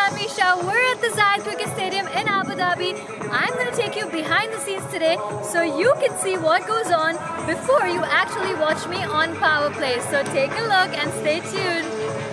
Misha. We're at the Zayed Cricket Stadium in Abu Dhabi. I'm going to take you behind the scenes today so you can see what goes on before you actually watch me on Power Play. So take a look and stay tuned.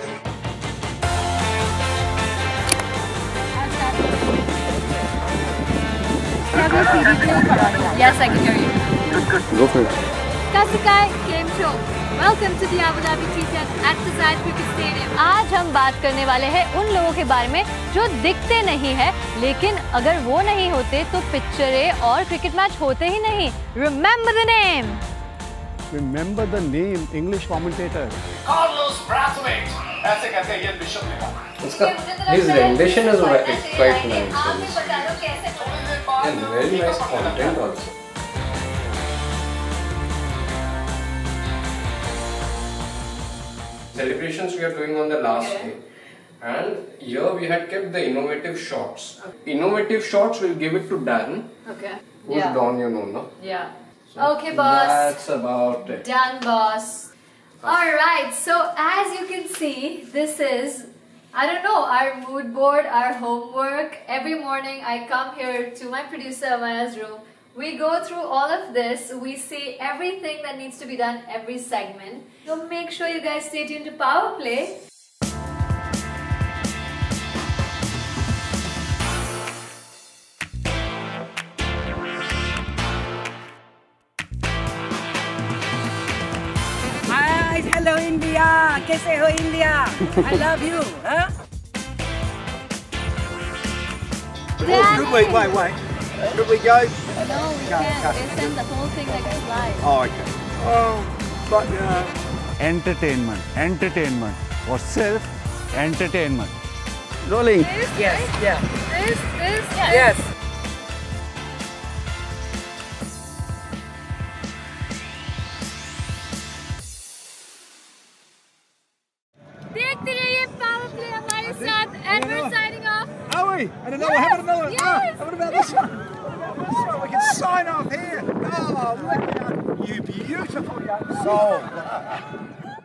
Yes, I can hear you. Go for it. Kasikai Game Show. Welcome to the Abu Dhabi T10 at the Zayed Cricket Stadium. आज हम बात करने वाले हैं उन लोगों के बारे में जो दिखते नहीं है, लेकिन अगर वो नहीं होते तो पिक्चरें और क्रिकेट मैच होते ही नहीं. Remember the name. Remember the name, English commentator. Carlos Brathwaite. ऐसे कहते हैं ये बिशप ने कहा. उसका his rendition is quite nice. And very nice content also. Celebrations we are doing on the last day, and here we had kept the innovative shots. Innovative shots, we'll give it to Dan. Okay. Who's Don, you know, no? Yeah. Okay, boss. That's about it. Done, boss. Alright, so as you can see, this is, I don't know, our mood board, our homework. Every morning I come here to my producer Amaya's room. We go through all of this. We see everything that needs to be done every segment. So make sure you guys stay tuned to Power Play. Hi, hello India. कैसे हो India? I love you. Huh? Wait. Could we go? No, we can't. They send the whole thing like it's live. Oh, okay. Oh, but entertainment or self-entertainment. Rolling. Yes, yeah. This. Yes. देखते रहिए Power Play हमारे साथ and we're signing off. Are we? I don't know. How about another? Yes. What about this one? We can sign off here. Oh, look at you beautiful young soul.